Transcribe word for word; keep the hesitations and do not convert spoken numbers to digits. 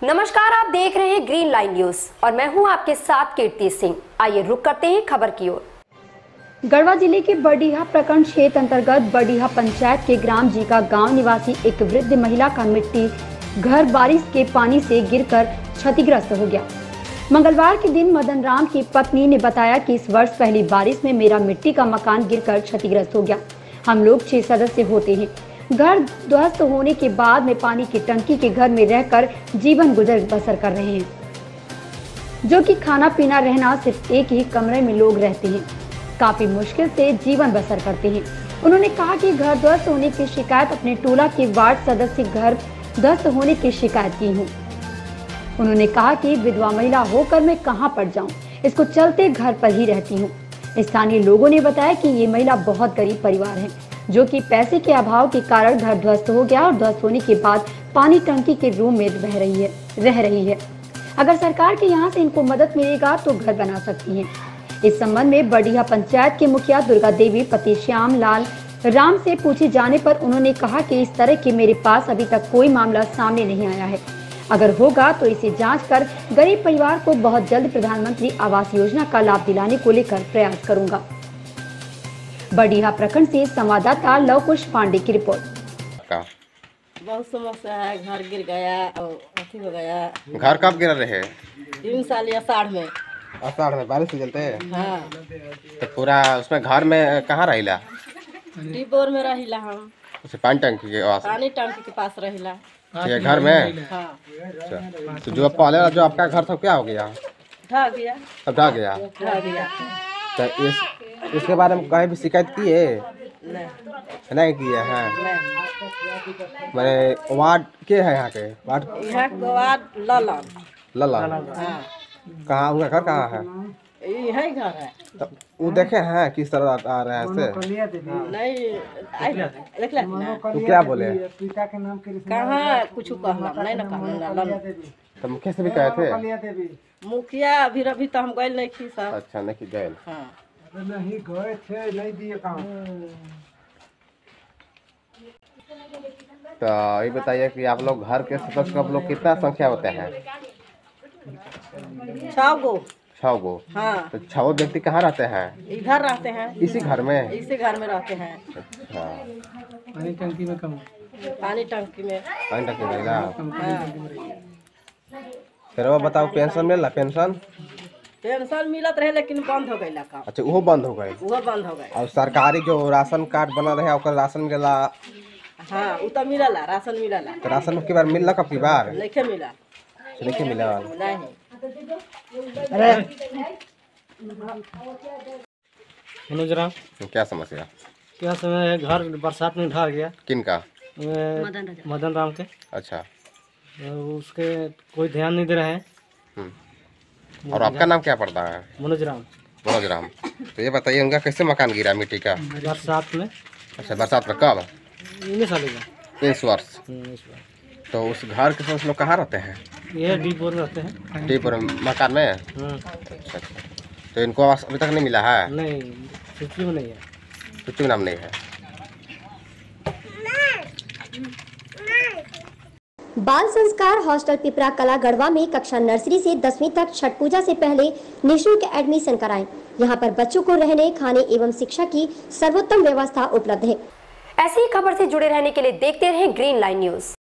नमस्कार, आप देख रहे हैं ग्रीन लाइन न्यूज और मैं हूं आपके साथ कीर्ति सिंह। आइए रुक करते हैं खबर की ओर। गढ़वा जिले के बडीहा प्रखंड क्षेत्र अंतर्गत बडीहा पंचायत के ग्राम जीका गांव निवासी एक वृद्ध महिला का मिट्टी घर बारिश के पानी से गिरकर क्षतिग्रस्त हो गया। मंगलवार के दिन मदन राम की पत्नी ने बताया कि इस वर्ष पहली बारिश में मेरा मिट्टी का मकान गिरकर क्षतिग्रस्त हो गया। हम लोग छह सदस्य होते हैं। घर ध्वस्त होने के बाद में पानी की टंकी के घर में रहकर जीवन गुजर बसर कर रहे हैं, जो कि खाना पीना रहना सिर्फ एक ही कमरे में लोग रहते हैं, काफी मुश्किल से जीवन बसर करते हैं। उन्होंने कहा कि घर ध्वस्त होने की शिकायत अपने टोला के वार्ड सदस्य घर ध्वस्त होने की शिकायत की हूँ। उन्होंने कहा कि विधवा महिला होकर मैं कहाँ पड़ जाऊँ, इसको चलते घर पर ही रहती हूँ। स्थानीय लोगों ने बताया कि ये महिला बहुत गरीब परिवार है, जो कि पैसे के अभाव के कारण घर ध्वस्त हो गया और ध्वस्त होने के बाद पानी टंकी के रूम में रह रही है रह रही है अगर सरकार के यहाँ से इनको मदद मिलेगा तो घर बना सकती हैं। इस संबंध में बडीहा पंचायत के मुखिया दुर्गा देवी पति श्याम लाल राम से पूछे जाने पर उन्होंने कहा कि इस तरह के मेरे पास अभी तक कोई मामला सामने नहीं आया है। अगर होगा तो इसे जांच कर गरीब परिवार को बहुत जल्द प्रधानमंत्री आवास योजना का लाभ दिलाने को लेकर प्रयास करूंगा। बडीहा प्रखंड से संवाददाता लवकुश पांडे की रिपोर्ट। बहुत समस्या है, घर गिर गया और अथी हो गया। घर कब गिर रहे? तीन साल या साढ़ में। आषाढ़ में बारिश से चलते हैं। हाँ। तो पूरा उसमें घर में कहाँ रहिला? टीपोर में रहिला हम। उसे पानी टंकी के पास? पानी टंकी के पास रहिला। ये घर में? हाँ। अच्छा। तो जो पहले जो आपका घर था क्या हो गया? ढह गया। अब ढह गया? ढह गया। तो इस इसके बारे में कहीं भी शिकायत की है? नहीं। नहीं की है। हाँ। मैंने वार्ड के है यहाँ के? वार्ड यहाँ के वार्ड ललन। ललन। हाँ। कहाँ उनका घर कहाँ है? यही घर है। तो वो देखे हैं किस तरह आ रहे हैं से? नहीं देख ले ना। तो क्या बोले? कहाँ कुछ कहना नहीं ना कहना। तो मुखिया से भी कहे थे? मुखिया अभी अभी तो हम गए नहीं थी सब। अच्छा, नहीं गए। हाँ। नहीं गए थे, नहीं दिए काम। तो ये बताइए कि आप लोग घर के सदस्य आप लोग कितना संख्या होते हैं? छह गो। छह गो। हाँ। तो छह व्यक्ति कहाँ रहते हैं? इधर रहते हैं। इसी घर में? इसी घर में रहते हैं। अच्छा। पानी टंकी में कम। पानी टंकी में। पानी टंकी में ना? हाँ। फिर वो बताओ पेंशन मिला? पेंशन पेंशन मिलत रहे लेकिन बंद हो गई काम। अच्छा, वो बंद हो गए? वो बंद हो गए। और सरकारी जो राशन कार्ड बना रहे ओकर राशन मिला? हाँ, वो तो मिलला, राशन मिलला। तो राशन की बार मिलना कब की बार? नहीं मिला। नहीं मिला। नहीं। मनोज राम, क्या समस्या? क्या समय है? घर बरसात में ढह गया। किनका? मदन राम के। अच्छा। उसके कोई ध्यान नहीं दे रहा है। और आपका नाम क्या पड़ता है? मनोज राम। मनोज राम। तो ये बताइए उनका कैसे मकान गिरा मिट्टी का? बरसात में। अच्छा, बरसात में कब? इन्हीं साल का। इस वर्ष। तो उस घर के सदस्य लोग कहाँ रहते हैं? ये डीपोर में रहते हैं। डीपोर मकान में? अच्छा। तो इनको आवास अभी तक नहीं मिला है? नहीं, सूची में नहीं है। सूची में नाम नहीं है। बाल संस्कार हॉस्टल पिपरा कला गढ़वा में कक्षा नर्सरी से दसवीं तक छठ पूजा से पहले निःशुल्क एडमिशन कराएं। यहां पर बच्चों को रहने, खाने एवं शिक्षा की सर्वोत्तम व्यवस्था उपलब्ध है। ऐसी ही खबर से जुड़े रहने के लिए देखते रहें ग्रीन लाइन न्यूज।